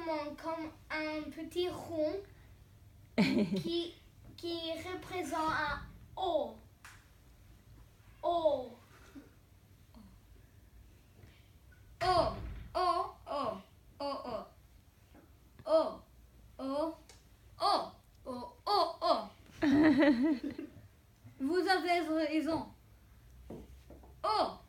exactement comme un petit rond qui représente un O. O. O, O, O, O, O. O, O, O, O, O, O. Vous avez raison. O.